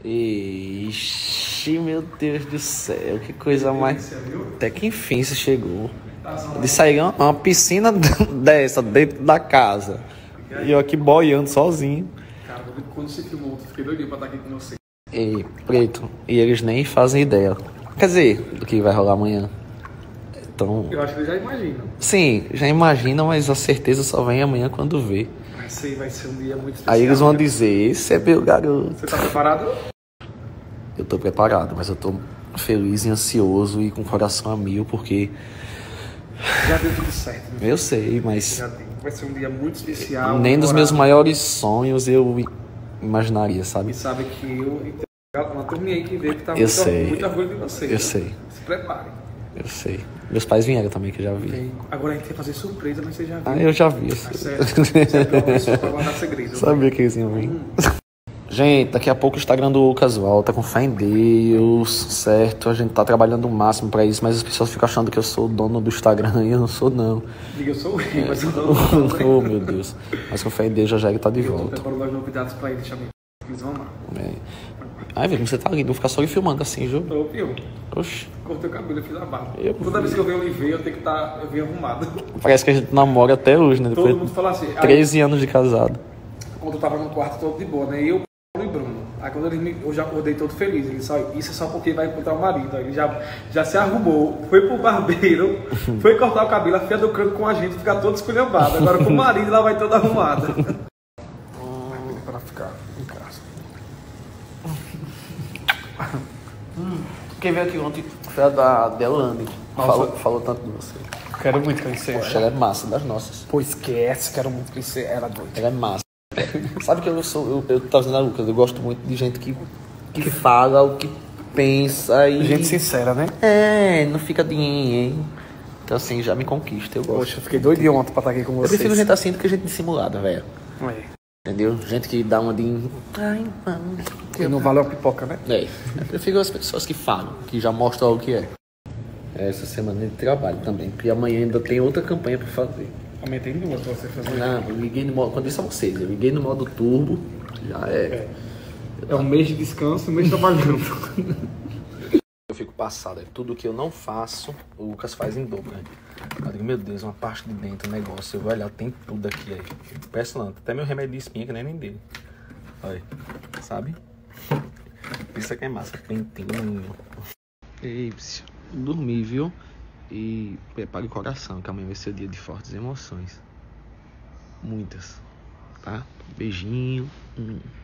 Ixi, meu Deus do céu, que coisa mais... Até que enfim você chegou. De sair uma piscina dessa dentro da casa. E eu aqui boiando sozinho. Cara, quando você filmou, eu fiquei doidinho pra estar aqui com você. E, preto, e eles nem fazem ideia. Quer dizer, do que vai rolar amanhã. Então... Eu acho que eles já imaginam. Sim, já imaginam, mas a certeza só vem amanhã quando vê. Vai ser um dia muito especial. Aí eles vão dizer, esse é meu garoto. Você tá preparado? Eu tô preparado, mas eu tô feliz e ansioso e com o coração a mil, porque... Já deu tudo certo, né? Eu sei, mas... Já deu. Vai ser um dia muito especial. Nem dos meus maiores sonhos eu imaginaria, sabe? E sabe que eu... Uma turminha aí que veio que tá muito orgulho de você. Eu sei. Se prepare. Eu sei. Meus pais vieram também, que eu já vi. Agora a gente quer fazer surpresa, mas você já viu. Ah, eu já vi. Você é uma pessoa pra guardar segredo. Sabia que eles iam vir. Gente, daqui a pouco o Instagram do Lucas volta com fé em Deus, certo? A gente tá trabalhando o máximo pra isso, mas as pessoas ficam achando que eu sou o dono do Instagram e eu não sou, não. Diga, eu sou o rei, mas eu não. Oh, meu Deus. Mas com fé em Deus, já ele tá de Eu tô volta. preparando mais novidades pra eles também. Eles vão amar. Ai, velho, como você tá lindo. Vou ficar só lhe filmando assim, viu? Tô, viu? Oxi. Cortei o cabelo, eu fiz a barba. Toda vez que eu venho Oliveira, eu tenho que estar... Eu venho arrumado. Parece que a gente namora até hoje, né? Todo Depois mundo fala assim. 13 anos de casado. Quando eu tava no quarto todo de boa, né? Eu, Paulo e Bruno. Aí quando eu já acordei todo feliz. Ele só, isso é só porque vai encontrar o marido. Aí ele já se arrumou, foi pro barbeiro, foi cortar o cabelo, afia do canto com a gente, ficar todo esculhambado. Agora com o marido ela vai toda arrumada. Para ficar em casa. Quem veio aqui ontem foi a da Delane. Falou tanto de você. Quero muito conhecer Poxa, ela é massa das nossas. Pô, esquece, quero muito conhecer ela doida. Ela é massa. Sabe que eu tô dizendo a Lucas, eu gosto muito de gente que fala o que pensa e... Gente sincera, né? É, não fica de hein. Então assim, já me conquista, eu gosto. Poxa, eu fiquei doidinho ontem pra estar aqui com Eu vocês. prefiro gente assim do que gente dissimulada, velho. É. Entendeu? Gente que dá uma de... Ai, mano. Que não vale a pipoca, né? É, eu prefiro as pessoas que falam, que já mostram o que é. Essa semana de trabalho também, porque amanhã ainda tem outra campanha pra fazer. Amanhã tem duas pra você fazer. Não, eu liguei no modo, quando disse a vocês, eu liguei no modo turbo, já é. É um mês de descanso e um mês trabalhando. Eu fico passado, é tudo que eu não faço, o Lucas faz em dobro, né? Eu digo, meu Deus, uma parte de dentro, um negócio, eu vou olhar, tem tudo aqui aí. Impressionante, até meu remédio de espinha que nem dele. Olha, sabe? Isso aqui é massa, pentinho. Ei, dormi, viu? E prepare o coração, que amanhã vai ser o dia de fortes emoções. Muitas, tá? Beijinho.